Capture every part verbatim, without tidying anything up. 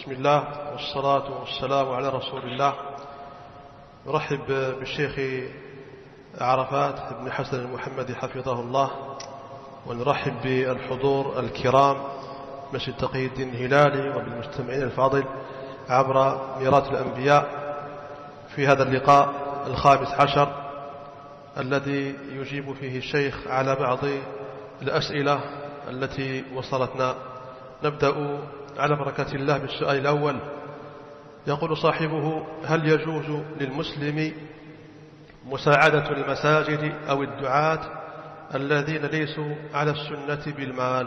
بسم الله والصلاة والسلام على رسول الله. نرحب بالشيخ عرفات بن حسن المحمدي حفظه الله، ونرحب بالحضور الكرام مسجد تقي الدين الهلالي وبالمستمعين الفاضل عبر ميراث الأنبياء في هذا اللقاء الخامس عشر الذي يجيب فيه الشيخ على بعض الأسئلة التي وصلتنا. نبدأ على بركة الله بالسؤال الأول. يقول صاحبه: هل يجوز للمسلم مساعدة المساجد أو الدعاة الذين ليسوا على السنة بالمال؟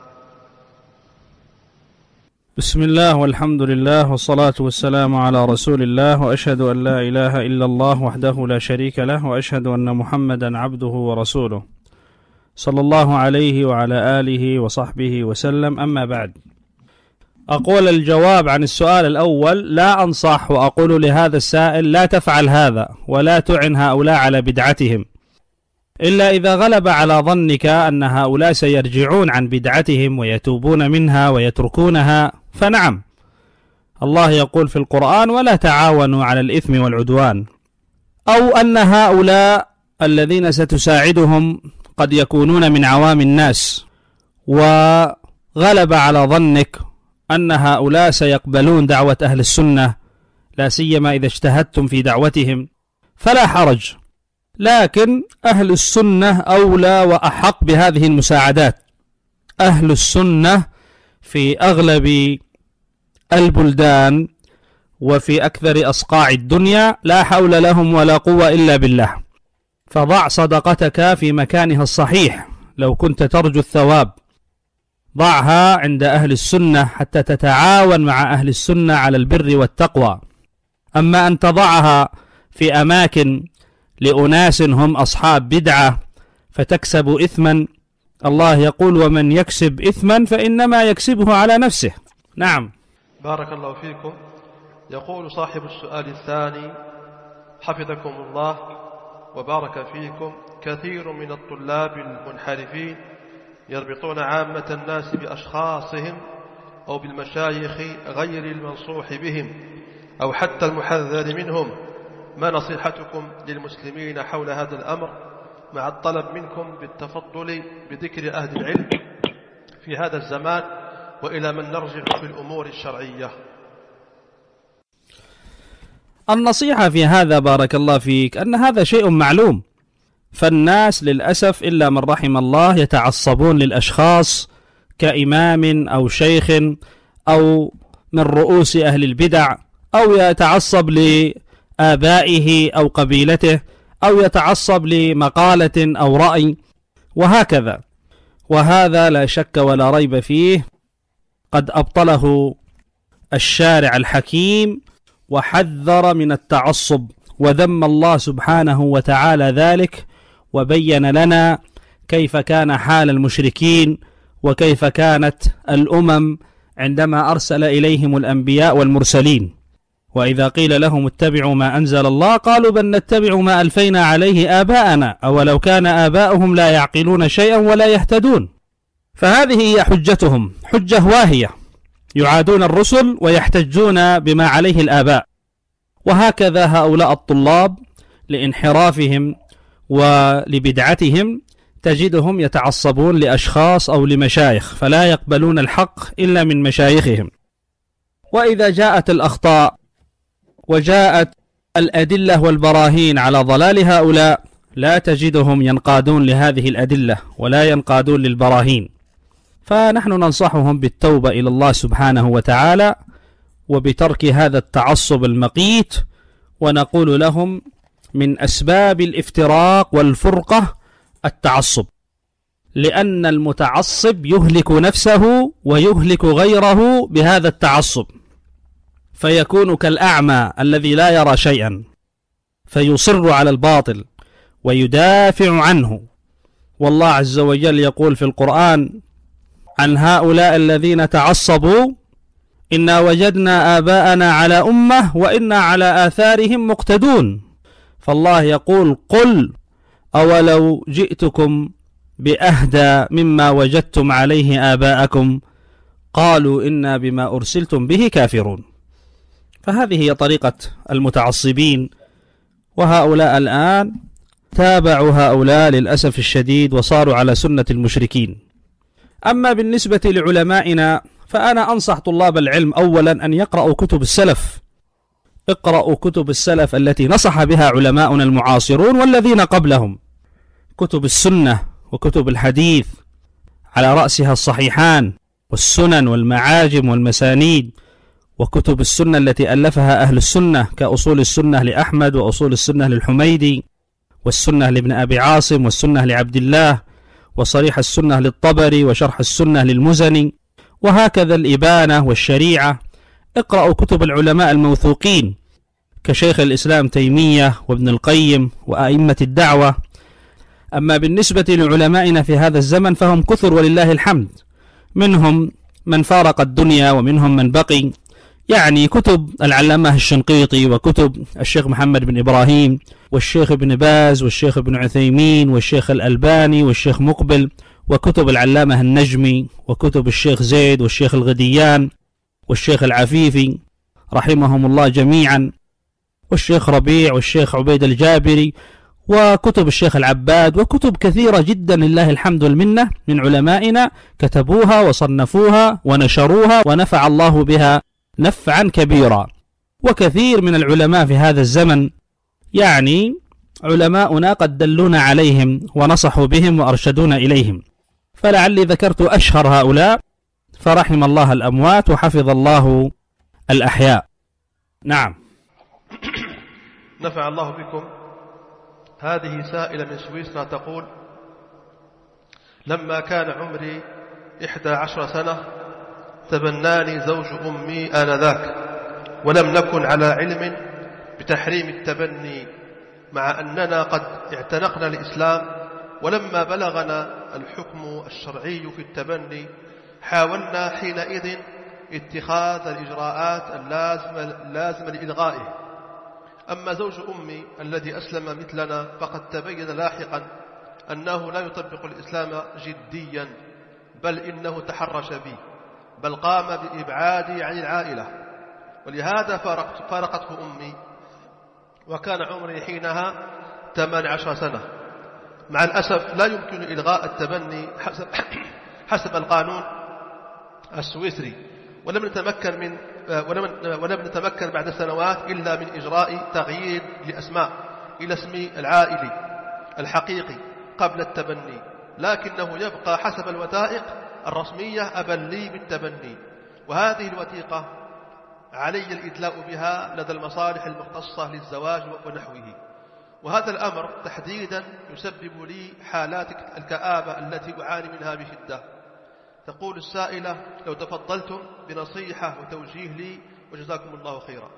بسم الله والحمد لله والصلاة والسلام على رسول الله، وأشهد أن لا إله إلا الله وحده لا شريك له، وأشهد أن محمدا عبده ورسوله صلى الله عليه وعلى آله وصحبه وسلم. أما بعد، أقول الجواب عن السؤال الأول: لا أنصح وأقول لهذا السائل لا تفعل هذا ولا تعن هؤلاء على بدعتهم، إلا إذا غلب على ظنك أن هؤلاء سيرجعون عن بدعتهم ويتوبون منها ويتركونها، فنعم، الله يقول في القرآن: ولا تعاونوا على الإثم والعدوان. أو أن هؤلاء الذين ستساعدهم قد يكونون من عوام الناس، وغلب على ظنك أن هؤلاء سيقبلون دعوة أهل السنة، لا سيما إذا اجتهدتم في دعوتهم، فلا حرج. لكن أهل السنة أولى وأحق بهذه المساعدات. أهل السنة في أغلب البلدان وفي أكثر أصقاع الدنيا لا حول لهم ولا قوة إلا بالله، فضع صدقتك في مكانها الصحيح. لو كنت ترجو الثواب ضعها عند أهل السنة حتى تتعاون مع أهل السنة على البر والتقوى. أما أن تضعها في أماكن لأناس هم أصحاب بدعة فتكسب إثما، الله يقول: ومن يكسب إثما فإنما يكسبه على نفسه. نعم. بارك الله فيكم. يقول صاحب السؤال الثاني: حفظكم الله وبارك فيكم، كثير من الطلاب المنحرفين يربطون عامة الناس بأشخاصهم أو بالمشايخ غير المنصوح بهم أو حتى المحذر منهم. ما نصيحتكم للمسلمين حول هذا الأمر، مع الطلب منكم بالتفضل بذكر أهل العلم في هذا الزمان، وإلى من نرجع في الأمور الشرعية؟ النصيحة في هذا بارك الله فيك أن هذا شيء معلوم، فالناس للأسف إلا من رحم الله يتعصبون للأشخاص كإمام أو شيخ أو من رؤوس أهل البدع، أو يتعصب لآبائه أو قبيلته، أو يتعصب لمقالة أو رأي، وهكذا. وهذا لا شك ولا ريب فيه قد أبطله الشارع الحكيم وحذر من التعصب، وذم الله سبحانه وتعالى ذلك، وبين لنا كيف كان حال المشركين وكيف كانت الأمم عندما أرسل إليهم الأنبياء والمرسلين. وإذا قيل لهم اتبعوا ما أنزل الله قالوا بل نتبع ما ألفينا عليه آباءنا أولو كان آباؤهم لا يعقلون شيئا ولا يهتدون. فهذه هي حجتهم، حجة واهية، يعادون الرسل ويحتجون بما عليه الآباء. وهكذا هؤلاء الطلاب لانحرافهم ولبدعتهم تجدهم يتعصبون لأشخاص أو لمشايخ، فلا يقبلون الحق إلا من مشايخهم. وإذا جاءت الأخطاء وجاءت الأدلة والبراهين على ضلال هؤلاء لا تجدهم ينقادون لهذه الأدلة ولا ينقادون للبراهين. فنحن ننصحهم بالتوبة إلى الله سبحانه وتعالى وبترك هذا التعصب المقيت، ونقول لهم: من أسباب الافتراق والفرقة التعصب، لأن المتعصب يهلك نفسه ويهلك غيره بهذا التعصب، فيكون كالأعمى الذي لا يرى شيئا، فيصر على الباطل ويدافع عنه. والله عز وجل يقول في القرآن عن هؤلاء الذين تعصبوا: إنا وجدنا آباءنا على أمة وإنا على آثارهم مقتدون. فالله يقول: قل أولو جئتكم بأهدى مما وجدتم عليه آباءكم قالوا إنا بما أرسلتم به كافرون. فهذه هي طريقة المتعصبين، وهؤلاء الآن تابعوا هؤلاء للأسف الشديد وصاروا على سنة المشركين. أما بالنسبة لعلمائنا فأنا أنصح طلاب العلم أولا أن يقرأوا كتب السلف. اقرأوا كتب السلف التي نصح بها علماؤنا المعاصرون والذين قبلهم، كتب السنة وكتب الحديث، على رأسها الصحيحان والسنن والمعاجم والمسانيد، وكتب السنة التي ألفها أهل السنة كأصول السنة لأحمد وأصول السنة للحميدي والسنة لابن أبي عاصم والسنة لعبد الله وصريح السنة للطبري وشرح السنة للمزني، وهكذا الإبانة والشريعة. اقرأوا كتب العلماء الموثوقين كشيخ الإسلام تيمية وابن القيم وأئمة الدعوة. أما بالنسبة لعلمائنا في هذا الزمن فهم كثر ولله الحمد، منهم من فارق الدنيا ومنهم من بقي، يعني كتب العلامة الشنقيطي وكتب الشيخ محمد بن إبراهيم والشيخ ابن باز والشيخ ابن عثيمين والشيخ الألباني والشيخ مقبل، وكتب العلامة النجمي وكتب الشيخ زيد والشيخ الغديان والشيخ العفيفي رحمهم الله جميعا، والشيخ ربيع والشيخ عبيد الجابري، وكتب الشيخ العباد، وكتب كثيرة جدا لله الحمد والمنة من علمائنا كتبوها وصنفوها ونشروها ونفع الله بها نفعا كبيرا. وكثير من العلماء في هذا الزمن يعني علماؤنا قد دلونا عليهم ونصحوا بهم وأرشدونا إليهم، فلعلي ذكرت أشهر هؤلاء، فرحم الله الأموات وحفظ الله الأحياء. نعم. نفع الله بكم. هذه سائلة من سويسرا تقول: لما كان عمري إحدى عشر سنة تبناني زوج أمي آنذاك، ولم نكن على علم بتحريم التبني، مع أننا قد اعتنقنا الإسلام، ولما بلغنا الحكم الشرعي في التبني حاولنا حينئذ اتخاذ الإجراءات اللازمة, اللازمة لإلغائه. أما زوج أمي الذي أسلم مثلنا فقد تبين لاحقا أنه لا يطبق الإسلام جديا، بل إنه تحرش بي، بل قام بإبعادي عن العائلة، ولهذا فارقت فارقته أمي، وكان عمري حينها ثمان عشر سنة. مع الأسف لا يمكن إلغاء التبني حسب, حسب القانون السويسري، ولم نتمكن من ولم, ولم نتمكن بعد سنوات إلا من إجراء تغيير لأسماء إلى اسمي العائلي الحقيقي قبل التبني، لكنه يبقى حسب الوثائق الرسمية أبا لي بالتبني، وهذه الوثيقة علي الإدلاء بها لدى المصالح المختصة للزواج ونحوه. وهذا الأمر تحديدا يسبب لي حالات الكآبة التي أعاني منها بشدة. تقول السائلة: لو تفضلتم بنصيحة وتوجيه لي وجزاكم الله خيرا.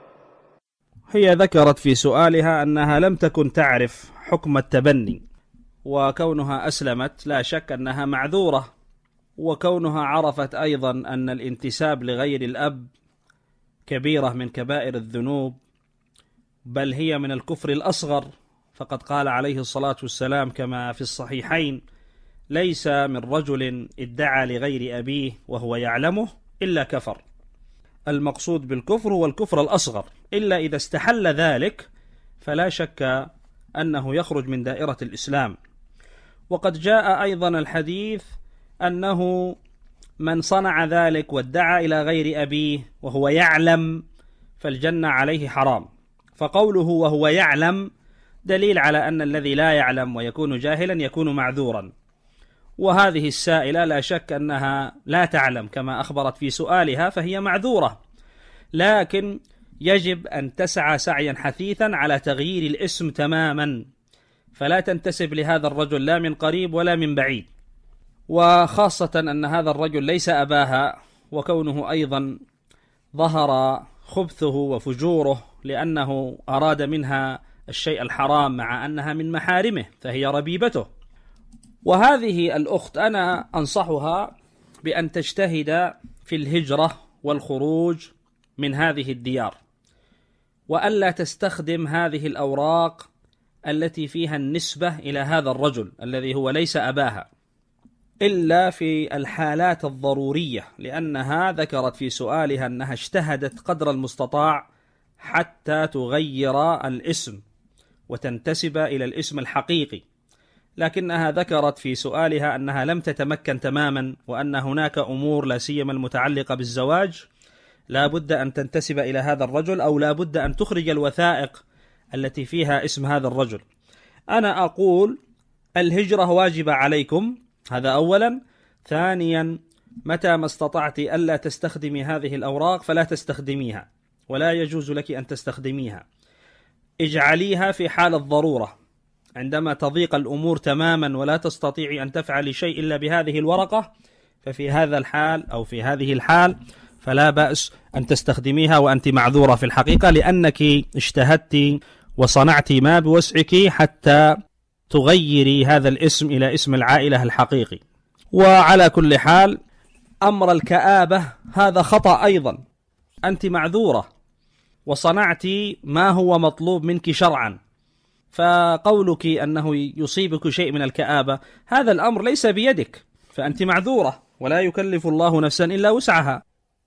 هي ذكرت في سؤالها أنها لم تكن تعرف حكم التبني، وكونها أسلمت لا شك أنها معذورة، وكونها عرفت أيضا أن الانتساب لغير الأب كبيرة من كبائر الذنوب، بل هي من الكفر الأصغر، فقد قال عليه الصلاة والسلام كما في الصحيحين: ليس من رجل ادعى لغير أبيه وهو يعلمه إلا كفر. المقصود بالكفر هو الكفر الأصغر، إلا إذا استحل ذلك فلا شك أنه يخرج من دائرة الإسلام. وقد جاء أيضا الحديث أنه من صنع ذلك وادعى إلى غير أبيه وهو يعلم فالجنة عليه حرام. فقوله وهو يعلم دليل على أن الذي لا يعلم ويكون جاهلا يكون معذورا. وهذه السائلة لا شك أنها لا تعلم كما أخبرت في سؤالها، فهي معذورة، لكن يجب أن تسعى سعيا حثيثا على تغيير الاسم تماما، فلا تنتسب لهذا الرجل لا من قريب ولا من بعيد، وخاصة أن هذا الرجل ليس أباها، وكونه أيضا ظهر خبثه وفجوره لأنه أراد منها الشيء الحرام مع أنها من محارمه فهي ربيبته. وهذه الأخت أنا أنصحها بأن تجتهد في الهجرة والخروج من هذه الديار، وألا تستخدم هذه الأوراق التي فيها النسبة إلى هذا الرجل الذي هو ليس أباها، إلا في الحالات الضرورية، لأنها ذكرت في سؤالها أنها اجتهدت قدر المستطاع حتى تغير الاسم وتنتسب إلى الاسم الحقيقي، لكنها ذكرت في سؤالها أنها لم تتمكن تماما، وأن هناك أمور لا سيما المتعلقة بالزواج لا بد أن تنتسب إلى هذا الرجل، أو لا بد أن تخرج الوثائق التي فيها اسم هذا الرجل. أنا أقول الهجرة واجبة عليكم، هذا أولا. ثانيا، متى ما استطعت ألا تستخدمي هذه الأوراق فلا تستخدميها، ولا يجوز لك أن تستخدميها. اجعليها في حال الضرورة، عندما تضيق الأمور تماما ولا تستطيعي أن تفعلي شيء إلا بهذه الورقة، ففي هذا الحال أو في هذه الحال فلا بأس أن تستخدميها، وأنت معذورة في الحقيقة، لأنك اجتهدت وصنعت ما بوسعك حتى تغيري هذا الاسم إلى اسم العائلة الحقيقي. وعلى كل حال أمر الكآبة هذا خطأ أيضا، أنت معذورة وصنعت ما هو مطلوب منك شرعا، فقولك أنه يصيبك شيء من الكآبة هذا الأمر ليس بيدك، فأنت معذورة ولا يكلف الله نفسا إلا وسعها.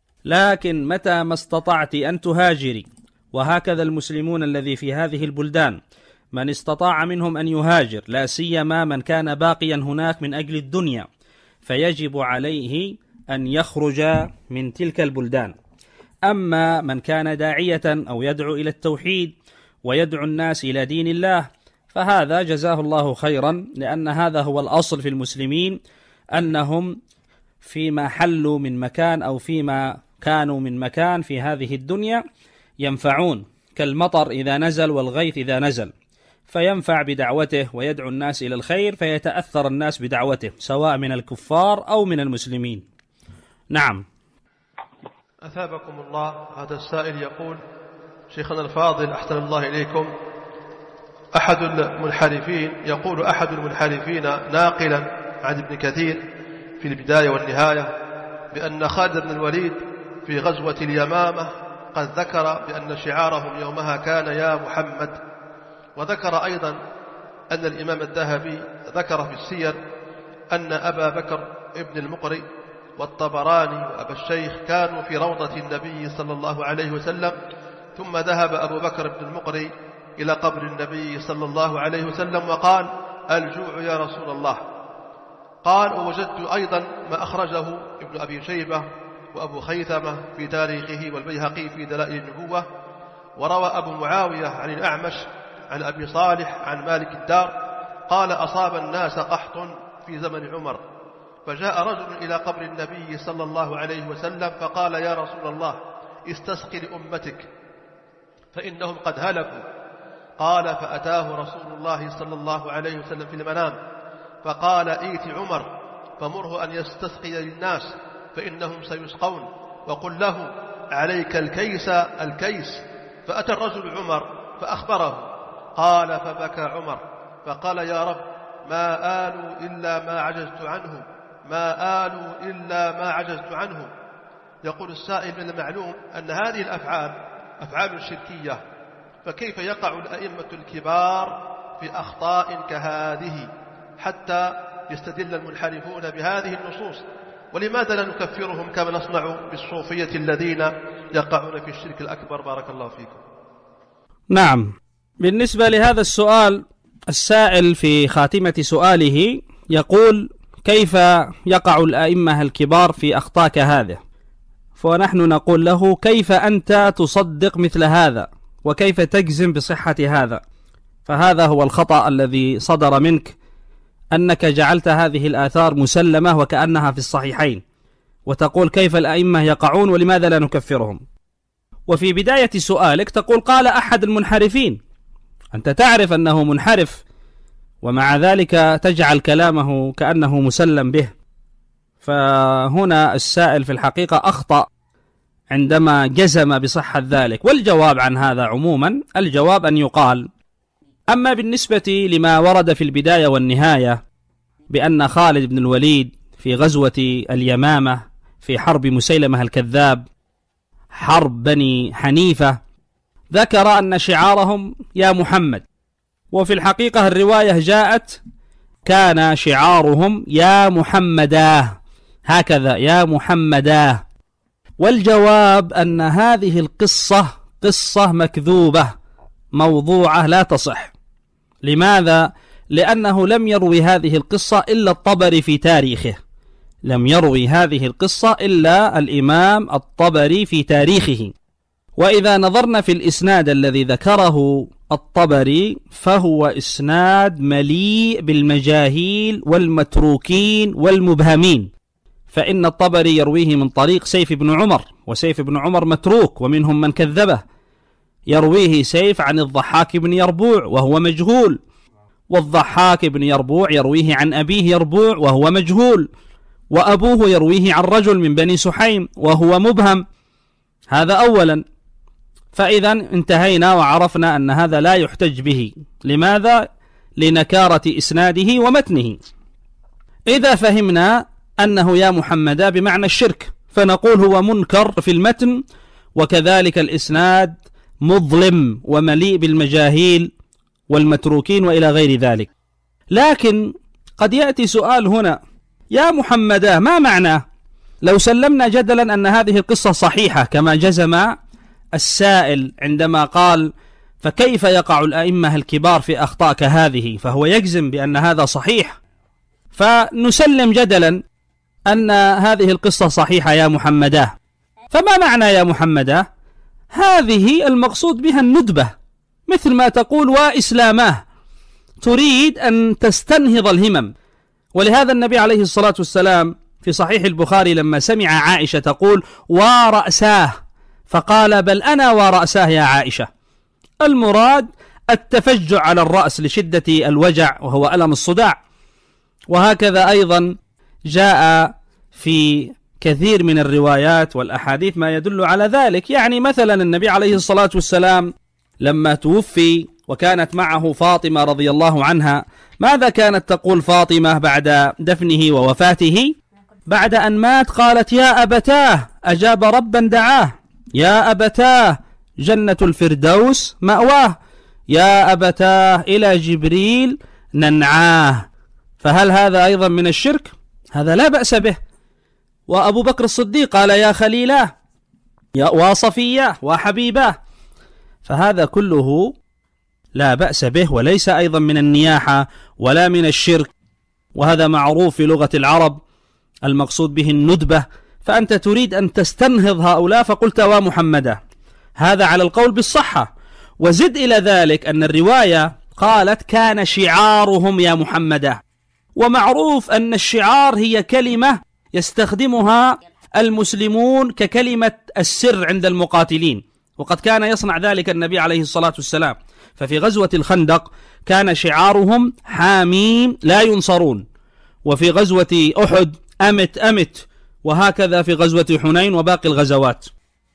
لكن متى ما استطعت أن تهاجري، وهكذا المسلمون الذي في هذه البلدان من استطاع منهم أن يهاجر، لا سيما من كان باقيا هناك من أجل الدنيا، فيجب عليه أن يخرج من تلك البلدان. أما من كان داعية أو يدعو إلى التوحيد ويدعو الناس إلى دين الله فهذا جزاه الله خيرا، لأن هذا هو الأصل في المسلمين، أنهم فيما حلوا من مكان أو فيما كانوا من مكان في هذه الدنيا ينفعون، كالمطر إذا نزل والغيث إذا نزل، فينفع بدعوته ويدعو الناس إلى الخير، فيتأثر الناس بدعوته سواء من الكفار أو من المسلمين. نعم. أثابكم الله. هذا السائل يقول: شيخنا الفاضل أحسن الله إليكم، أحد المنحرفين يقول أحد المنحرفين ناقلا عن ابن كثير في البداية والنهاية بأن خالد بن الوليد في غزوة اليمامة قد ذكر بأن شعارهم يومها كان يا محمد، وذكر أيضا أن الإمام الذهبي ذكر في السير أن أبا بكر ابن المقري والطبراني وأبا الشيخ كانوا في روضة النبي صلى الله عليه وسلم، ثم ذهب أبو بكر بن المقري إلى قبر النبي صلى الله عليه وسلم وقال: الجوع يا رسول الله. قال: ووجدت أيضا ما أخرجه ابن أبي شيبة وأبو خيثمة في تاريخه والبيهقي في دلائل النبوة، وروى أبو معاوية عن الأعمش عن أبي صالح عن مالك الدار قال: أصاب الناس قحط في زمن عمر، فجاء رجل إلى قبر النبي صلى الله عليه وسلم فقال: يا رسول الله استسقي لأمتك فإنهم قد هلكوا. قال: فأتاه رسول الله صلى الله عليه وسلم في المنام فقال: ائت عمر فمره أن يستسقي للناس فإنهم سيسقون، وقل له عليك الكيس الكيس. فأتى الرجل عمر فأخبره، قال: فبكى عمر فقال: يا رب ما آلوا إلا ما عجزت عنه، ما آلوا إلا ما عجزت عنه. يقول السائل: من المعلوم أن هذه الأفعال أفعال شركية، فكيف يقع الأئمة الكبار في أخطاء كهذه حتى يستدل المنحرفون بهذه النصوص؟ ولماذا لا نكفرهم كما نصنع بالصوفية الذين يقعون في الشرك الأكبر؟ بارك الله فيكم. نعم. بالنسبة لهذا السؤال، السائل في خاتمة سؤاله يقول: كيف يقع الأئمة الكبار في أخطاء كهذه؟ فنحن نقول له: كيف أنت تصدق مثل هذا؟ وكيف تجزم بصحة هذا؟ فهذا هو الخطأ الذي صدر منك، أنك جعلت هذه الآثار مسلمة وكأنها في الصحيحين، وتقول كيف الأئمة يقعون ولماذا لا نكفرهم؟ وفي بداية سؤالك تقول: قال أحد المنحرفين. أنت تعرف أنه منحرف، ومع ذلك تجعل كلامه كأنه مسلم به. فهنا السائل في الحقيقة أخطأ عندما جزم بصحة ذلك. والجواب عن هذا عموما، الجواب أن يقال: أما بالنسبة لما ورد في البداية والنهاية بأن خالد بن الوليد في غزوة اليمامة في حرب مسيلمة الكذاب، حرب بني حنيفة، ذكر أن شعارهم يا محمد، وفي الحقيقة الرواية جاءت كان شعارهم يا محمداه، هكذا يا محمداه. والجواب أن هذه القصة قصة مكذوبة موضوعة لا تصح. لماذا؟ لأنه لم يروي هذه القصة إلا الطبري في تاريخه، لم يروي هذه القصة إلا الإمام الطبري في تاريخه. وإذا نظرنا في الإسناد الذي ذكره الطبري فهو إسناد مليء بالمجاهيل والمتروكين والمبهمين، فإن الطبري يرويه من طريق سيف بن عمر، وسيف بن عمر متروك ومنهم من كذبه. يرويه سيف عن الضحاك بن يربوع وهو مجهول، والضحاك بن يربوع يرويه عن أبيه يربوع وهو مجهول، وأبوه يرويه عن رجل من بني سحيم وهو مبهم. هذا أولا. فإذا انتهينا وعرفنا أن هذا لا يحتج به. لماذا؟ لنكارة إسناده ومتنه. إذا فهمنا أنه يا محمدا بمعنى الشرك فنقول هو منكر في المتن، وكذلك الإسناد مظلم ومليء بالمجاهيل والمتروكين وإلى غير ذلك. لكن قد يأتي سؤال هنا، يا محمدا ما معناه؟ لو سلمنا جدلا أن هذه القصة صحيحة كما جزم السائل عندما قال فكيف يقع الأئمة الكبار في أخطاء كهذه، فهو يجزم بأن هذا صحيح، فنسلم جدلا أن هذه القصة صحيحة يا محمدا، فما معنى يا محمدا؟ هذه المقصود بها الندبة، مثل ما تقول وإسلاماه، تريد أن تستنهض الهمم. ولهذا النبي عليه الصلاة والسلام في صحيح البخاري لما سمع عائشة تقول ورأساه فقال بل أنا ورأساه يا عائشة، المراد التفجع على الرأس لشدة الوجع وهو ألم الصداع. وهكذا أيضا جاء في كثير من الروايات والأحاديث ما يدل على ذلك. يعني مثلا النبي عليه الصلاة والسلام لما توفي وكانت معه فاطمة رضي الله عنها، ماذا كانت تقول فاطمة بعد دفنه ووفاته؟ بعد أن مات قالت يا أبتاه أجاب ربا دعاه، يا أبتاه جنة الفردوس مأواه، يا أبتاه إلى جبريل ننعاه. فهل هذا أيضا من الشرك؟ هذا لا بأس به. وأبو بكر الصديق قال يا خليلاه يا وصفياه وحبيباه، فهذا كله لا بأس به وليس أيضا من النياحة ولا من الشرك، وهذا معروف في لغة العرب المقصود به الندبة. فأنت تريد أن تستنهض هؤلاء فقلت ومحمدا، هذا على القول بالصحة. وزد إلى ذلك أن الرواية قالت كان شعارهم يا محمدا، ومعروف أن الشعار هي كلمة يستخدمها المسلمون ككلمة السر عند المقاتلين، وقد كان يصنع ذلك النبي عليه الصلاة والسلام. ففي غزوة الخندق كان شعارهم حاميم لا ينصرون، وفي غزوة أحد أمت أمت، وهكذا في غزوة حنين وباقي الغزوات.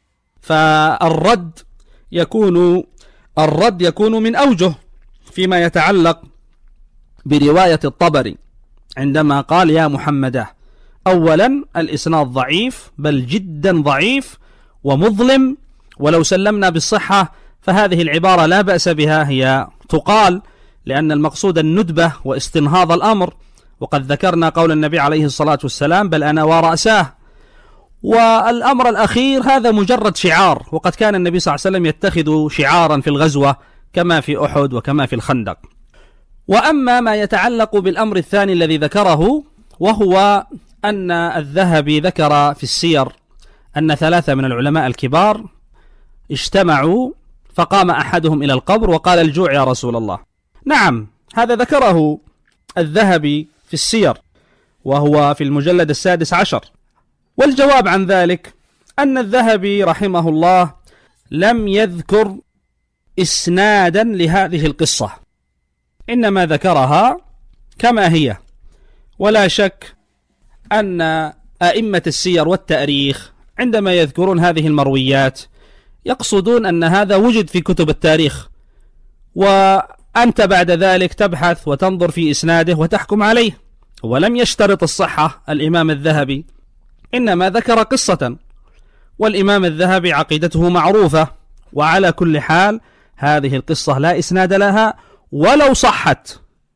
فالرد يكون الرد يكون من أوجه فيما يتعلق برواية الطبري عندما قال يا محمدا. أولا الإسناد ضعيف، بل جدا ضعيف ومظلم، ولو سلمنا بالصحة فهذه العبارة لا بأس بها، هي تقال لأن المقصود الندبة واستنهاض الأمر، وقد ذكرنا قول النبي عليه الصلاة والسلام بل أنا ورأساه. والأمر الأخير هذا مجرد شعار، وقد كان النبي صلى الله عليه وسلم يتخذ شعارا في الغزوة كما في أحد وكما في الخندق. وأما ما يتعلق بالأمر الثاني الذي ذكره، وهو أن الذهبي ذكر في السير أن ثلاثة من العلماء الكبار اجتمعوا فقام أحدهم إلى القبر وقال الجوع يا رسول الله. نعم، هذا ذكره الذهبي في السير وهو في المجلد السادس عشر. والجواب عن ذلك أن الذهبي رحمه الله لم يذكر إسنادا لهذه القصة، إنما ذكرها كما هي. ولا شك أن أئمة السير والتاريخ عندما يذكرون هذه المرويات يقصدون أن هذا وجد في كتب التاريخ، وأنت بعد ذلك تبحث وتنظر في إسناده وتحكم عليه. ولم يشترط الصحة الإمام الذهبي، إنما ذكر قصة، والإمام الذهبي عقيدته معروفة. وعلى كل حال هذه القصة لا إسناد لها، ولو صحت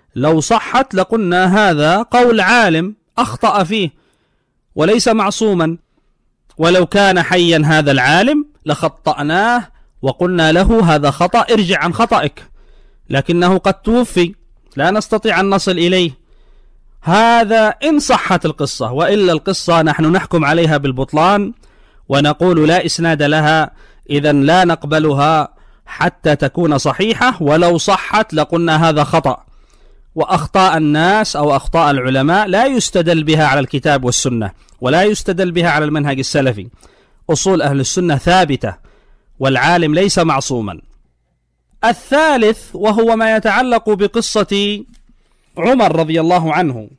لو صحت لقلنا هذا قول عالم أخطأ فيه وليس معصوما، ولو كان حيا هذا العالم لخطأناه وقلنا له هذا خطأ، ارجع عن خطأك، لكنه قد توفي لا نستطيع أن نصل إليه. هذا إن صحت القصة، وإلا القصة نحن نحكم عليها بالبطلان ونقول لا إسناد لها، إذا لا نقبلها حتى تكون صحيحة، ولو صحت لقلنا هذا خطأ. وأخطاء الناس أو أخطاء العلماء لا يستدل بها على الكتاب والسنة، ولا يستدل بها على المنهج السلفي. أصول أهل السنة ثابتة، والعالم ليس معصوما. الثالث وهو ما يتعلق بقصة عمر رضي الله عنه،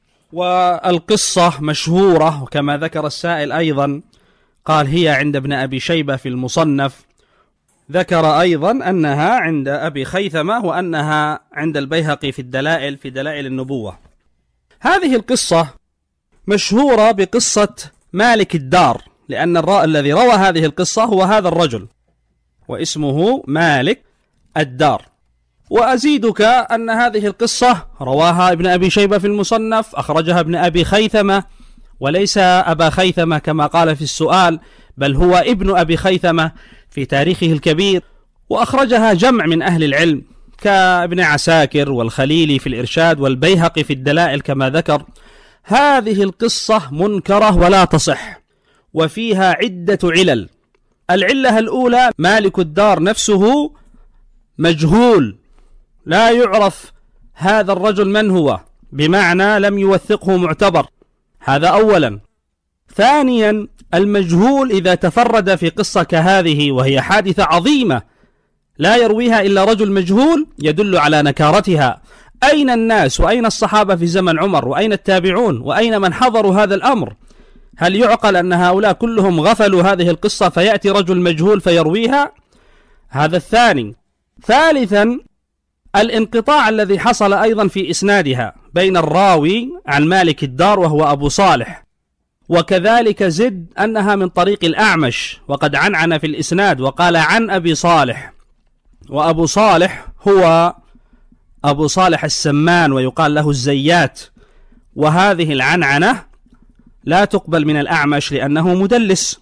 والقصة مشهورة، وكما ذكر السائل أيضا قال هي عند ابن أبي شيبة في المصنف، ذكر أيضا أنها عند أبي خيثمة، وأنها عند البيهقي في الدلائل في دلائل النبوة. هذه القصة مشهورة بقصة مالك الدار، لأن الرا... الذي روى هذه القصة هو هذا الرجل واسمه مالك الدار. وأزيدك أن هذه القصة رواها ابن أبي شيبة في المصنف، أخرجها ابن أبي خيثمة، وليس أبا خيثمة كما قال في السؤال، بل هو ابن أبي خيثمة في تاريخه الكبير، وأخرجها جمع من أهل العلم كابن عساكر والخليلي في الإرشاد والبيهقي في الدلائل كما ذكر. هذه القصة منكرة ولا تصح، وفيها عدة علل. العلة الأولى مالك الدار نفسه مجهول، لا يعرف هذا الرجل من هو، بمعنى لم يوثقه معتبر، هذا أولا. ثانيا المجهول إذا تفرد في قصة كهذه وهي حادثة عظيمة لا يرويها إلا رجل مجهول يدل على نكارتها. أين الناس وأين الصحابة في زمن عمر، وأين التابعون، وأين من حضروا هذا الأمر؟ هل يعقل أن هؤلاء كلهم غفلوا هذه القصة فيأتي رجل مجهول فيرويها؟ هذا الثاني. ثالثا الانقطاع الذي حصل أيضا في إسنادها بين الراوي عن مالك الدار وهو أبو صالح، وكذلك زد أنها من طريق الأعمش، وقد عنعن في الإسناد وقال عن أبي صالح، وأبو صالح هو أبو صالح السمان ويقال له الزيات، وهذه العنعنة لا تقبل من الأعمش لأنه مدلس.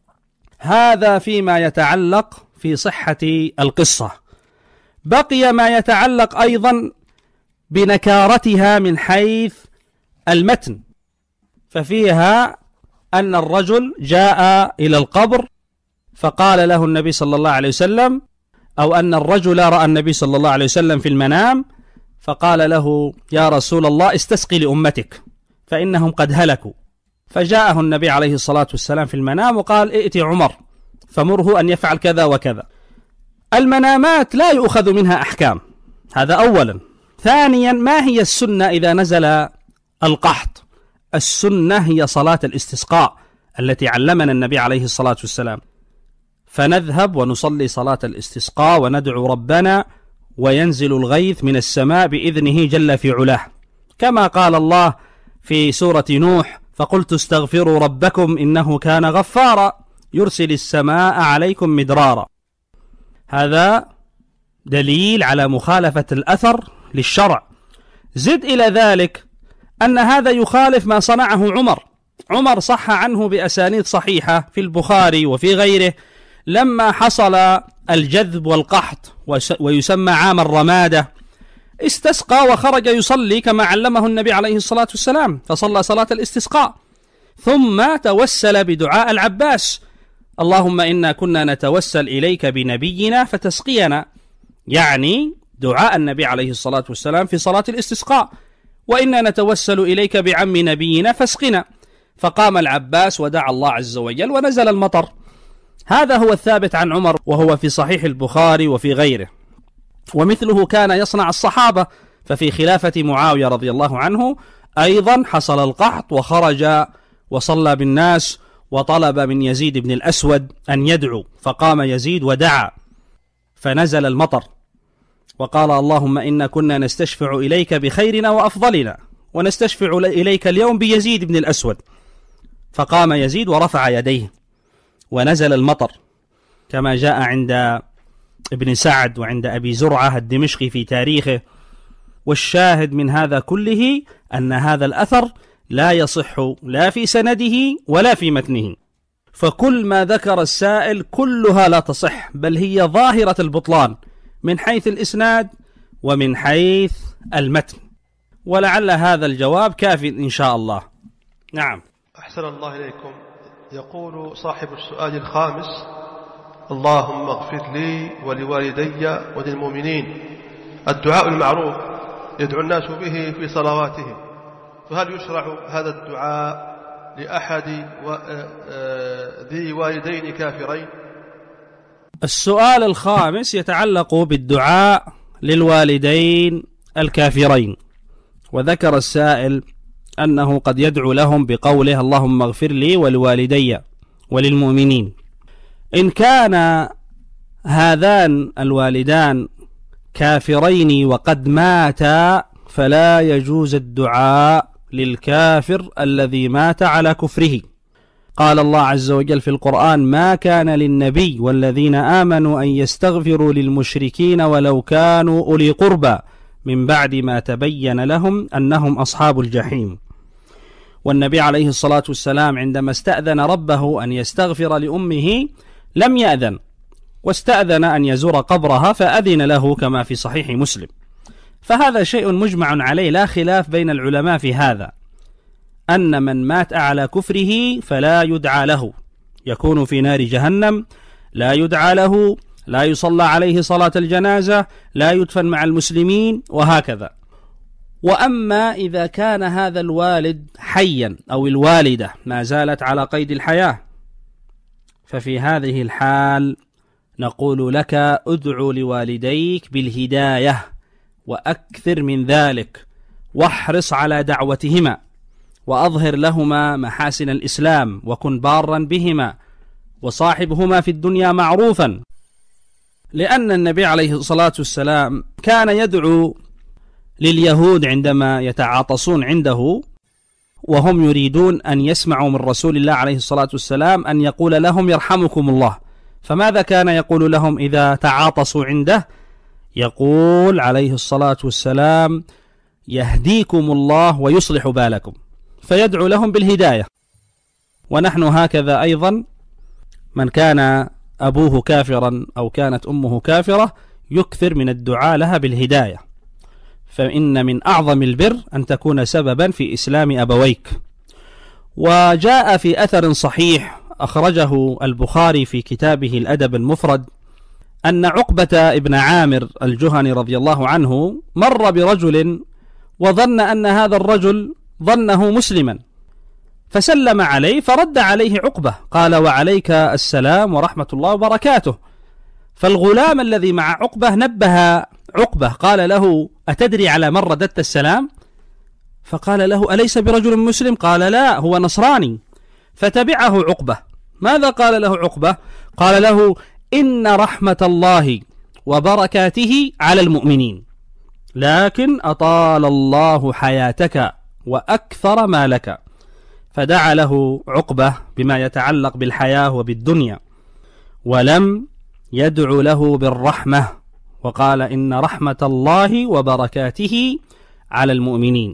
هذا فيما يتعلق في صحة القصة. بقي ما يتعلق أيضا بنكارتها من حيث المتن، ففيها أن الرجل جاء إلى القبر فقال له النبي صلى الله عليه وسلم، أو أن الرجل رأى النبي صلى الله عليه وسلم في المنام فقال له يا رسول الله استسقي لأمتك فإنهم قد هلكوا، فجاءه النبي عليه الصلاة والسلام في المنام وقال ائتي عمر فمره أن يفعل كذا وكذا. المنامات لا يؤخذ منها أحكام، هذا أولا. ثانيا ما هي السنة إذا نزل القحط؟ السنة هي صلاة الاستسقاء التي علمنا النبي عليه الصلاة والسلام، فنذهب ونصلي صلاة الاستسقاء وندعو ربنا وينزل الغيث من السماء بإذنه جل في علاه، كما قال الله في سورة نوح فقلت استغفروا ربكم إنه كان غفارا يرسل السماء عليكم مدرارا. هذا دليل على مخالفة الأثر للشرع. زد إلى ذلك أن هذا يخالف ما صنعه عمر. عمر صح عنه بأسانيد صحيحة في البخاري وفي غيره لما حصل الجذب والقحط ويسمى عام الرمادة، استسقى وخرج يصلي كما علمه النبي عليه الصلاة والسلام، فصلى صلاة الاستسقاء، ثم توسل بدعاء العباس اللهم إنا كنا نتوسل إليك بنبينا فتسقينا، يعني دعاء النبي عليه الصلاة والسلام في صلاة الاستسقاء، وإنا نتوسل إليك بعم نبينا فاسقنا، فقام العباس ودعا الله عز وجل ونزل المطر. هذا هو الثابت عن عمر وهو في صحيح البخاري وفي غيره، ومثله كان يصنع الصحابة، ففي خلافة معاوية رضي الله عنه أيضا حصل القحط وخرج وصلى بالناس وطلب من يزيد بن الأسود أن يدعو، فقام يزيد ودعا فنزل المطر، وقال اللهم إنا كنا نستشفع إليك بخيرنا وأفضلنا ونستشفع إليك اليوم بيزيد بن الأسود، فقام يزيد ورفع يديه ونزل المطر، كما جاء عند ابن سعد وعند أبي زرعة الدمشقي في تاريخه والشاهد من هذا كله أن هذا الأثر لا يصح لا في سنده ولا في متنه، فكل ما ذكر السائل كلها لا تصح، بل هي ظاهرة البطلان من حيث الإسناد ومن حيث المتن. ولعل هذا الجواب كافٍ إن شاء الله. نعم. أحسن الله إليكم. يقول صاحب السؤال الخامس: اللهم اغفر لي ولوالدي وللمؤمنين. الدعاء المعروف يدعو الناس به في صلواتهم، فهل يشرع هذا الدعاء لأحد ذي والدين كافرين؟ السؤال الخامس يتعلق بالدعاء للوالدين الكافرين، وذكر السائل أنه قد يدعو لهم بقوله اللهم اغفر لي ولوالدي وللمؤمنين. إن كان هذان الوالدان كافرين وقد ماتا فلا يجوز الدعاء للكافر الذي مات على كفره. قال الله عز وجل في القرآن: ما كان للنبي والذين آمنوا أن يستغفروا للمشركين ولو كانوا أولي قربى من بعد ما تبين لهم أنهم أصحاب الجحيم. والنبي عليه الصلاة والسلام عندما استأذن ربه أن يستغفر لأمه لم يأذن، واستأذن أن يزور قبرها فأذن له كما في صحيح مسلم. فهذا شيء مجمع عليه، لا خلاف بين العلماء في هذا، أن من مات على كفره فلا يدعى له، يكون في نار جهنم، لا يدعى له، لا يصلى عليه صلاة الجنازة، لا يدفن مع المسلمين، وهكذا. وأما إذا كان هذا الوالد حيا أو الوالدة ما زالت على قيد الحياة، ففي هذه الحال نقول لك ادع لوالديك بالهداية، وأكثر من ذلك، واحرص على دعوتهما، وأظهر لهما محاسن الإسلام، وكن بارا بهما، وصاحبهما في الدنيا معروفا. لأن النبي عليه الصلاة والسلام كان يدعو لليهود عندما يتعاطسون عنده وهم يريدون أن يسمعوا من رسول الله عليه الصلاة والسلام أن يقول لهم يرحمكم الله. فماذا كان يقول لهم إذا تعاطسوا عنده؟ يقول عليه الصلاة والسلام: يهديكم الله ويصلح بالكم، فيدعو لهم بالهداية. ونحن هكذا أيضا، من كان أبوه كافرا أو كانت أمه كافرة يكثر من الدعاء لها بالهداية، فإن من أعظم البر أن تكون سببا في إسلام أبويك. وجاء في أثر صحيح أخرجه البخاري في كتابه الأدب المفرد أن عقبة ابن عامر الجهني رضي الله عنه مر برجل وظن أن هذا الرجل ظنه مسلما، فسلم عليه فرد عليه عقبة قال: وعليك السلام ورحمة الله وبركاته. فالغلام الذي مع عقبة نبه عقبة قال له: أتدري على من رددت السلام؟ فقال له: أليس برجل مسلم؟ قال: لا، هو نصراني. فتبعه عقبة. ماذا قال له عقبة؟ قال له: إن رحمة الله وبركاته على المؤمنين، لكن أطال الله حياتك وأكثر مالك. فدعا له عقبة بما يتعلق بالحياة وبالدنيا، ولم يدعو له بالرحمة، وقال: إن رحمة الله وبركاته على المؤمنين.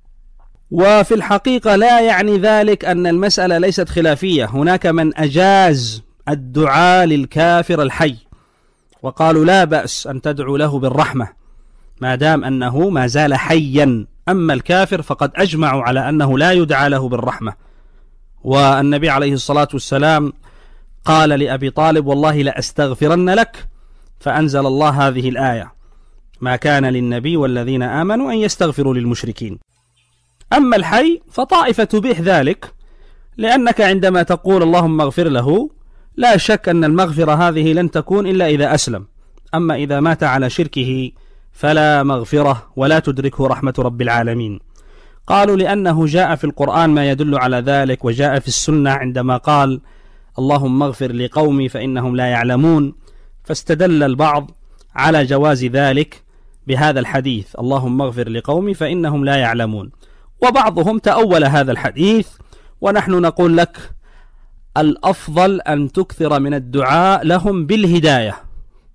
وفي الحقيقة لا يعني ذلك أن المسألة ليست خلافية، هناك من أجاز الدعاء للكافر الحي وقالوا لا بأس أن تدعو له بالرحمة ما دام أنه ما زال حيا. أما الكافر فقد أجمعوا على أنه لا يدعى له بالرحمة. والنبي عليه الصلاة والسلام قال لأبي طالب: والله لأستغفرن لك، فأنزل الله هذه الآية: ما كان للنبي والذين آمنوا أن يستغفروا للمشركين. أما الحي فطائفة تبيح ذلك، لأنك عندما تقول اللهم اغفر له لا شك أن المغفرة هذه لن تكون إلا إذا أسلم. أما إذا مات على شركه فلا مغفرة ولا تدركه رحمة رب العالمين. قالوا لأنه جاء في القرآن ما يدل على ذلك، وجاء في السنة عندما قال اللهم اغفر لقومي فإنهم لا يعلمون، فاستدل البعض على جواز ذلك بهذا الحديث اللهم اغفر لقومي فإنهم لا يعلمون، وبعضهم تأول هذا الحديث. ونحن نقول لك الأفضل أن تكثر من الدعاء لهم بالهداية،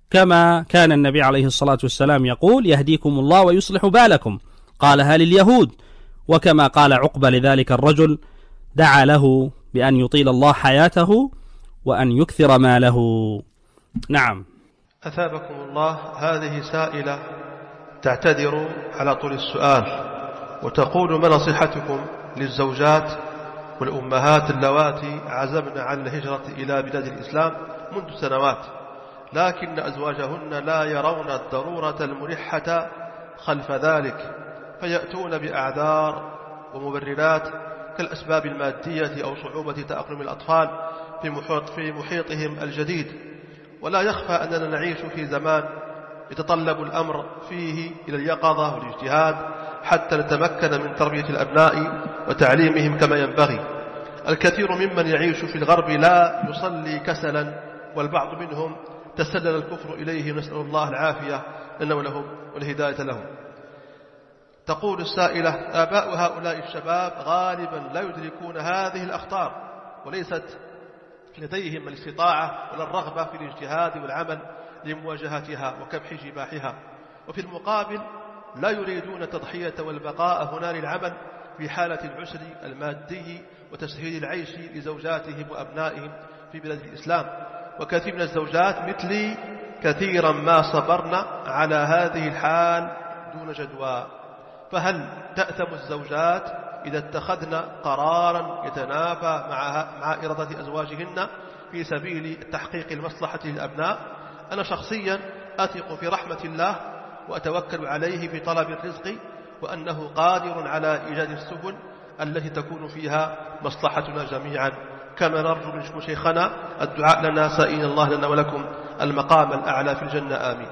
كما كان النبي عليه الصلاة والسلام يقول: يهديكم الله ويصلح بالكم، قالها لليهود. وكما قال عقبة لذلك الرجل: دعا له بأن يطيل الله حياته وأن يكثر ماله. نعم. أثابكم الله. هذه سائلة تعتذر على طول السؤال وتقول: ما نصيحتكم للزوجات والأمهات اللواتي عزمن على الهجرة إلى بلاد الإسلام منذ سنوات، لكن أزواجهن لا يرون الضرورة الملحة خلف ذلك، فيأتون بأعذار ومبررات كالأسباب المادية أو صعوبة تأقلم الأطفال في محيط في محيطهم الجديد. ولا يخفى أننا نعيش في زمان يتطلب الأمر فيه إلى اليقظة والاجتهاد حتى نتمكن من تربية الأبناء وتعليمهم كما ينبغي. الكثير ممن يعيش في الغرب لا يصلي كسلا، والبعض منهم تسلل الكفر إليه، نسأل الله العافية لنا ولهم والهداية لهم. تقول السائلة: آباء هؤلاء الشباب غالبا لا يدركون هذه الأخطار، وليست لديهم الاستطاعة ولا الرغبة في الاجتهاد والعمل لمواجهتها وكبح جباحها، وفي المقابل لا يريدون التضحية والبقاء هنا للعمل في حالة العسر المادي وتسهيل العيش لزوجاتهم وأبنائهم في بلاد الإسلام. وكثير من الزوجات مثلي كثيرا ما صبرن على هذه الحال دون جدوى. فهل تأثم الزوجات إذا اتخذن قرارا يتنافى مع مع إرادة أزواجهن في سبيل تحقيق المصلحة للأبناء؟ أنا شخصيا أثق في رحمة الله وأتوكل عليه في طلب الرزق، وأنه قادر على إيجاد السبل التي تكون فيها مصلحتنا جميعا، كما نرجو من شيخنا الدعاء لنا سائلين الله لنا ولكم المقام الأعلى في الجنة، آمين.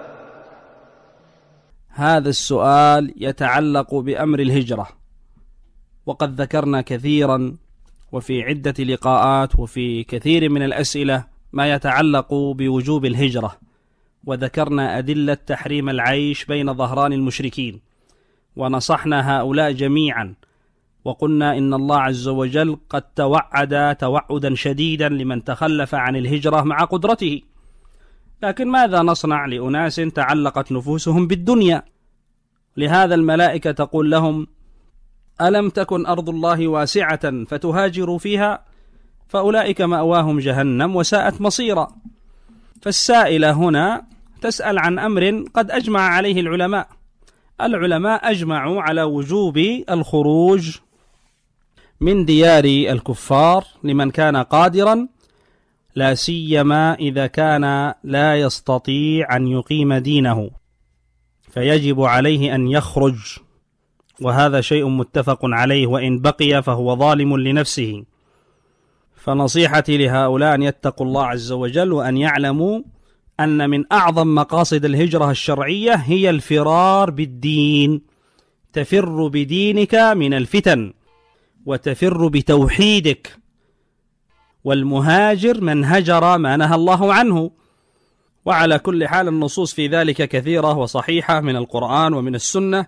هذا السؤال يتعلق بأمر الهجرة، وقد ذكرنا كثيرا وفي عدة لقاءات وفي كثير من الأسئلة ما يتعلق بوجوب الهجرة، وذكرنا أدلة تحريم العيش بين ظهران المشركين، ونصحنا هؤلاء جميعا، وقلنا إن الله عز وجل قد توعد توعدا شديدا لمن تخلف عن الهجرة مع قدرته. لكن ماذا نصنع لأناس تعلقت نفوسهم بالدنيا؟ لهذا الملائكة تقول لهم: ألم تكن أرض الله واسعة فتهاجروا فيها؟ فأولئك مأواهم جهنم وساءت مصيرا. فالسائلة هنا تسأل عن أمر قد أجمع عليه العلماء. العلماء أجمعوا على وجوب الخروج من ديار الكفار لمن كان قادرا، لا سيما إذا كان لا يستطيع أن يقيم دينه، فيجب عليه أن يخرج، وهذا شيء متفق عليه، وإن بقي فهو ظالم لنفسه. فنصيحتي لهؤلاء أن يتقوا الله عز وجل، وأن يعلموا أن من أعظم مقاصد الهجرة الشرعية هي الفرار بالدين، تفر بدينك من الفتن وتفر بتوحيدك. والمهاجر من هجر ما نهى الله عنه. وعلى كل حال النصوص في ذلك كثيرة وصحيحة من القرآن ومن السنة،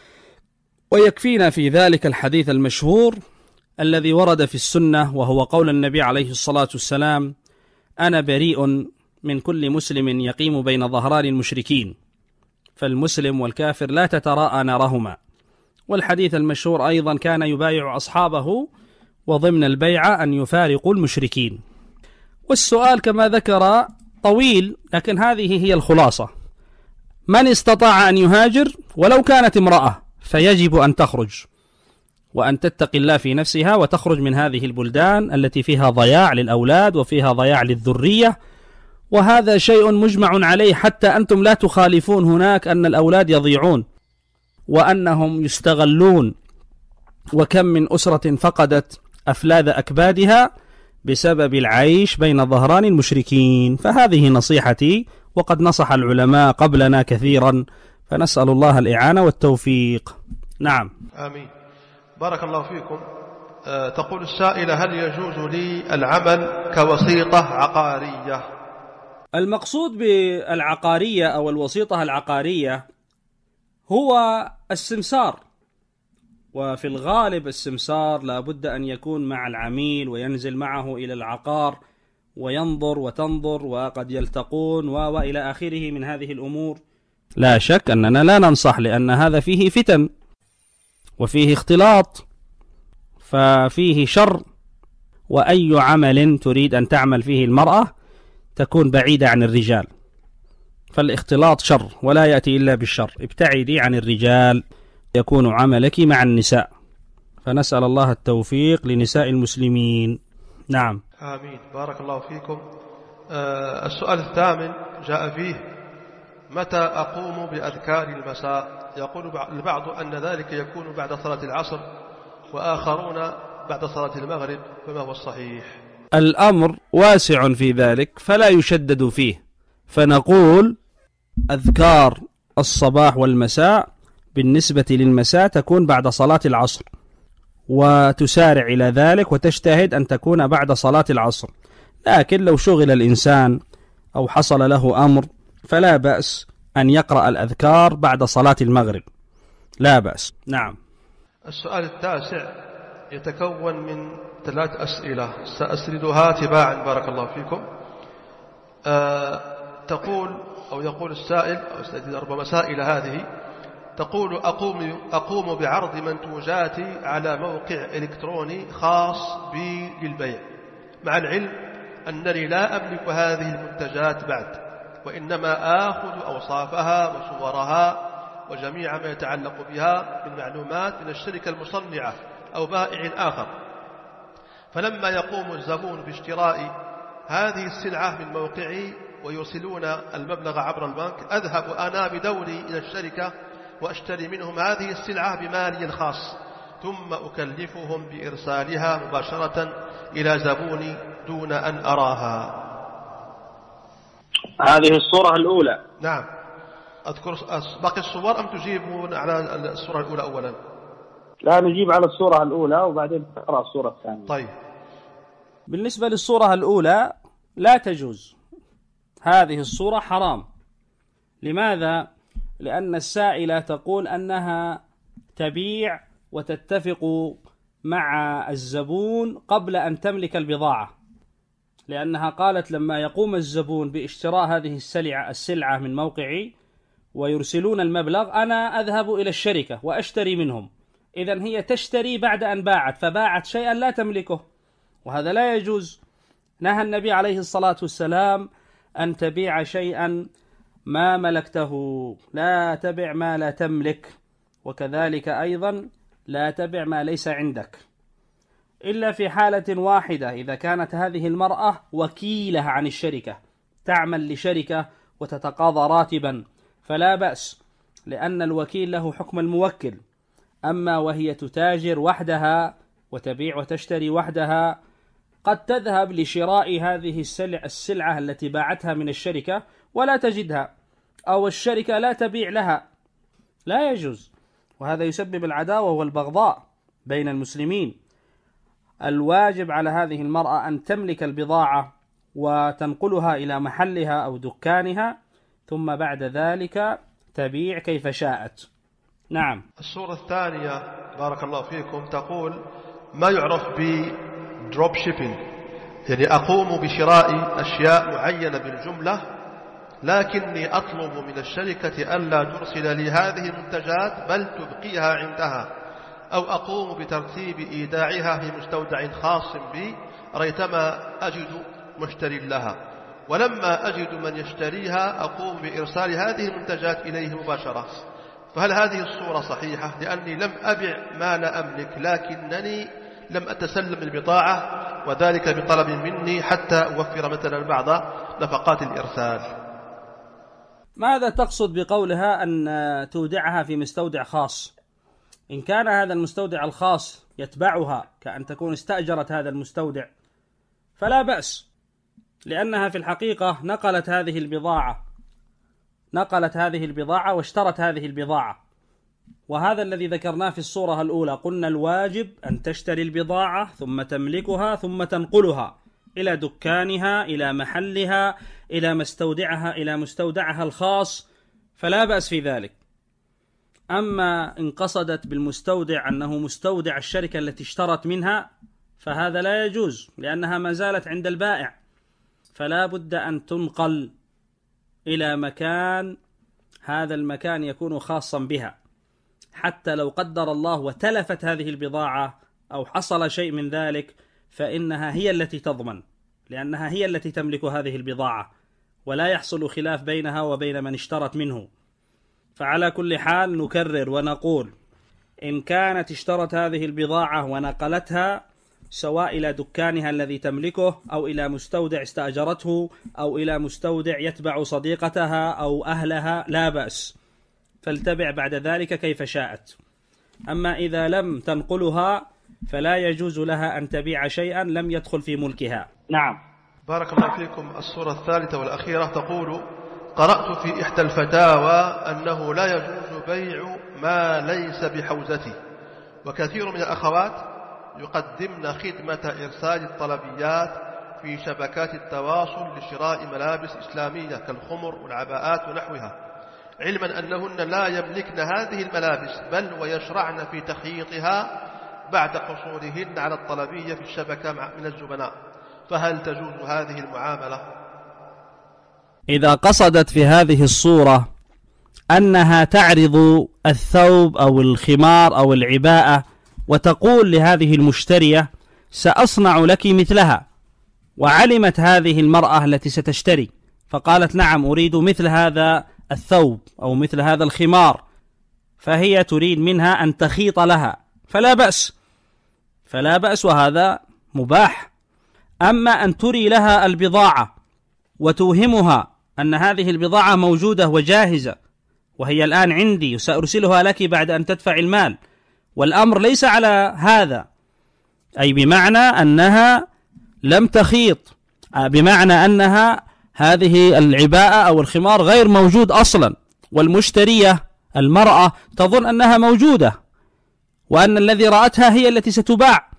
ويكفينا في ذلك الحديث المشهور الذي ورد في السنة، وهو قول النبي عليه الصلاة والسلام: أنا بريء من كل مسلم يقيم بين ظهران المشركين، فالمسلم والكافر لا تتراءى نارهما. والحديث المشهور أيضا كان يبايع أصحابه وضمن البيعة أن يفارقوا المشركين. والسؤال كما ذكر طويل، لكن هذه هي الخلاصة: من استطاع أن يهاجر ولو كانت امرأة فيجب أن تخرج، وأن تتقي الله في نفسها وتخرج من هذه البلدان التي فيها ضياع للأولاد وفيها ضياع للذرية. وهذا شيء مجمع عليه، حتى أنتم لا تخالفون هناك أن الأولاد يضيعون وأنهم يستغلون، وكم من أسرة فقدت أفلاذ أكبادها بسبب العيش بين ظهران المشركين. فهذه نصيحتي، وقد نصح العلماء قبلنا كثيرا، فنسأل الله الإعانة والتوفيق. نعم، آمين. بارك الله فيكم. أه تقول السائلة: هل يجوز لي العمل كوسيطة عقارية؟ المقصود بالعقارية أو الوسيطة العقارية هو السمسار، وفي الغالب السمسار لا بد أن يكون مع العميل وينزل معه إلى العقار وينظر وتنظر وقد يلتقون وإلى آخره من هذه الأمور. لا شك أننا لا ننصح، لأن هذا فيه فتن وفيه اختلاط، ففيه شر. وأي عمل تريد أن تعمل فيه المرأة تكون بعيدة عن الرجال، فالاختلاط شر ولا يأتي إلا بالشر. ابتعدي عن الرجال، يكون عملك مع النساء. فنسأل الله التوفيق لنساء المسلمين. نعم. آمين، بارك الله فيكم. آه السؤال الثامن جاء فيه: متى أقوم بأذكار المساء؟ يقول البعض أن ذلك يكون بعد صلاة العصر، وآخرون بعد صلاة المغرب، فما هو الصحيح؟ الأمر واسع في ذلك فلا يشدد فيه، فنقول أذكار الصباح والمساء بالنسبة للمساء تكون بعد صلاة العصر، وتسارع إلى ذلك وتجتهد أن تكون بعد صلاة العصر. لكن لو شغل الإنسان أو حصل له أمر فلا بأس أن يقرأ الأذكار بعد صلاة المغرب، لا بأس. نعم. السؤال التاسع يتكون من ثلاث أسئلة سأسردها تباعا بارك الله فيكم. أه تقول أو يقول السائل أو سأجد أربع مسائل هذه. تقول: أقوم, أقوم بعرض منتوجاتي على موقع إلكتروني خاص بي للبيع، مع العلم أنني لا أملك هذه المنتجات بعد، وإنما آخذ أوصافها وصورها وجميع ما يتعلق بها من معلومات من الشركة المصنعة أو بائع آخر. فلما يقوم الزبون باشتراء هذه السلعة من موقعي ويرسلون المبلغ عبر البنك، أذهب أنا بدوري إلى الشركة وأشتري منهم هذه السلعة بمالي الخاص، ثم أكلفهم بإرسالها مباشرة إلى زبوني دون أن أراها. هذه الصورة الأولى. نعم. أذكر باقي الصور أم تجيبون على الصورة الأولى أولا؟ لا، نجيب على الصورة الأولى وبعدين تقرأ الصورة الثانية. طيب. بالنسبة للصورة الأولى لا تجوز، هذه الصورة حرام. لماذا؟ لأن السائلة تقول أنها تبيع وتتفق مع الزبون قبل أن تملك البضاعة، لأنها قالت لما يقوم الزبون باشتراء هذه السلعة السلعة من موقعي ويرسلون المبلغ، أنا أذهب إلى الشركة وأشتري منهم. إذن هي تشتري بعد أن باعت، فباعت شيئا لا تملكه، وهذا لا يجوز. نهى النبي عليه الصلاة والسلام أن تبيع شيئا ما ملكته، لا تبع ما لا تملك، وكذلك أيضا لا تبع ما ليس عندك، إلا في حالة واحدة: إذا كانت هذه المرأة وكيلة عن الشركة، تعمل لشركة وتتقاضى راتبا، فلا بأس، لأن الوكيل له حكم الموكل. أما وهي تتاجر وحدها وتبيع وتشتري وحدها، قد تذهب لشراء هذه السلع السلعة التي باعتها من الشركة ولا تجدها، أو الشركة لا تبيع لها، لا يجوز، وهذا يسبب العداوة والبغضاء بين المسلمين. الواجب على هذه المرأة أن تملك البضاعة وتنقلها إلى محلها أو دكانها، ثم بعد ذلك تبيع كيف شاءت. نعم. الصورة الثانية بارك الله فيكم تقول: ما يعرف بدروب شيبينج، يعني أقوم بشراء أشياء معينة بالجملة، لكني أطلب من الشركة ألا ترسل لي هذه المنتجات بل تبقيها عندها، أو أقوم بترتيب إيداعها في مستودع خاص بي ريتما أجد مشتري لها، ولما أجد من يشتريها أقوم بإرسال هذه المنتجات إليه مباشرة. فهل هذه الصورة صحيحة؟ لأني لم أبع ما لا أملك، لكنني لم أتسلم البضاعة، وذلك بطلب مني حتى أوفر مثلا بعض نفقات الإرسال. ماذا تقصد بقولها أن تودعها في مستودع خاص؟ إن كان هذا المستودع الخاص يتبعها كأن تكون استأجرت هذا المستودع فلا بأس، لأنها في الحقيقة نقلت هذه البضاعة نقلت هذه البضاعة واشترت هذه البضاعة، وهذا الذي ذكرناه في الصورة الأولى. قلنا الواجب أن تشتري البضاعة ثم تملكها ثم تنقلها إلى دكانها، إلى محلها، إلى مستودعها إلى مستودعها الخاص، فلا بأس في ذلك. أما إن قصدت بالمستودع أنه مستودع الشركة التي اشترت منها فهذا لا يجوز، لأنها ما زالت عند البائع، فلا بد أن تنقل إلى مكان، هذا المكان يكون خاصا بها، حتى لو قدر الله وتلفت هذه البضاعة أو حصل شيء من ذلك فإنها هي التي تضمن، لأنها هي التي تملك هذه البضاعة ولا يحصل خلاف بينها وبين من اشترت منه. فعلى كل حال نكرر ونقول إن كانت اشترت هذه البضاعة ونقلتها سواء إلى دكانها الذي تملكه أو إلى مستودع استأجرته أو إلى مستودع يتبع صديقتها أو أهلها لا بأس، فلتبع بعد ذلك كيف شاءت. أما إذا لم تنقلها فلا يجوز لها أن تبيع شيئا لم يدخل في ملكها. نعم. بارك الله فيكم. الصورة الثالثة والأخيرة تقول: قرأت في إحدى الفتاوى أنه لا يجوز بيع ما ليس بحوزتي، وكثير من الأخوات يقدمن خدمة إرسال الطلبيات في شبكات التواصل لشراء ملابس إسلامية كالخمر والعباءات ونحوها، علما أنهن لا يملكن هذه الملابس بل ويشرعن في تخييطها بعد حصولهن على الطلبية في الشبكة من الزبناء، فهل تجوز هذه المعاملة؟ إذا قصدت في هذه الصورة أنها تعرض الثوب أو الخمار أو العباءة وتقول لهذه المشترية سأصنع لك مثلها، وعلمت هذه المرأة التي ستشتري فقالت نعم أريد مثل هذا الثوب أو مثل هذا الخمار، فهي تريد منها أن تخيط لها، فلا بأس فلا بأس وهذا مباح. أما أن تري لها البضاعة وتوهمها أن هذه البضاعة موجودة وجاهزة وهي الآن عندي وسأرسلها لك بعد أن تدفع المال، والأمر ليس على هذا، أي بمعنى أنها لم تخيط، بمعنى أنها هذه العباءة أو الخمار غير موجود أصلا، والمشترية المرأة تظن أنها موجودة وأن الذي رأتها هي التي ستباع،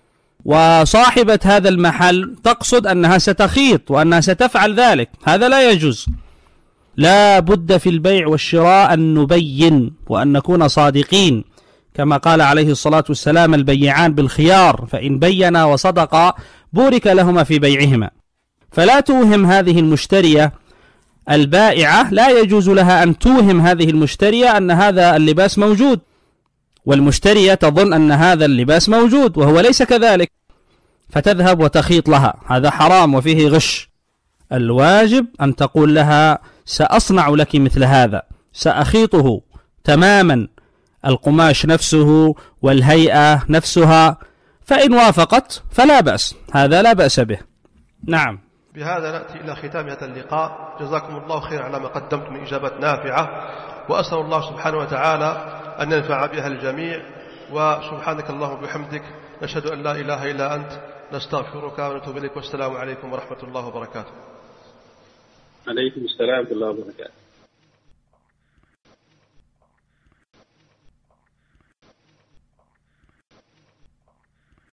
وصاحبة هذا المحل تقصد أنها ستخيط وأنها ستفعل ذلك، هذا لا يجوز. لا بد في البيع والشراء أن نبين وأن نكون صادقين، كما قال عليه الصلاة والسلام البيعان بالخيار، فإن بينا وصدقا بورك لهما في بيعهما. فلا توهم هذه المشترية البائعة، لا يجوز لها أن توهم هذه المشترية أن هذا اللباس موجود، والمشترية تظن أن هذا اللباس موجود وهو ليس كذلك، فتذهب وتخيط لها، هذا حرام وفيه غش. الواجب أن تقول لها سأصنع لك مثل هذا، سأخيطه تماما، القماش نفسه والهيئة نفسها، فإن وافقت فلا بأس، هذا لا بأس به. نعم. بهذا نأتي إلى ختام هذا اللقاء. جزاكم الله خير على ما قدمتم من إجابات نافعة، وأسأل الله سبحانه وتعالى أن ينفع بها الجميع. وسبحانك اللهم وبحمدك نشهد أن لا إله إلا أنت نستغفرك ونتوب إليك، والسلام عليكم ورحمة الله وبركاته. عليكم السلام ورحمة الله وبركاته.